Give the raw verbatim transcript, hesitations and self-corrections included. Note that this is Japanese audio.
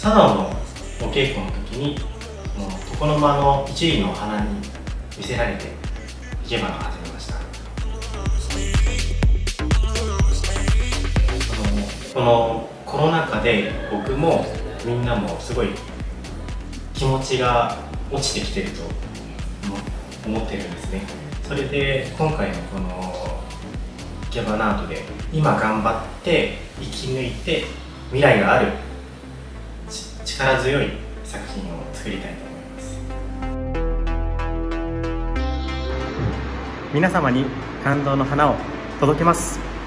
茶道のお稽古の時にこの床の間の一輪の花に見せられて生け花を始めました。このコロナ禍で僕もみんなもすごい気持ちが落ちてきてると思ってるんですね。それで今回のこの生け花アートで今頑張って生き抜いて未来がある力強い作品を作りたいと思います。皆様に感動の花を届けます。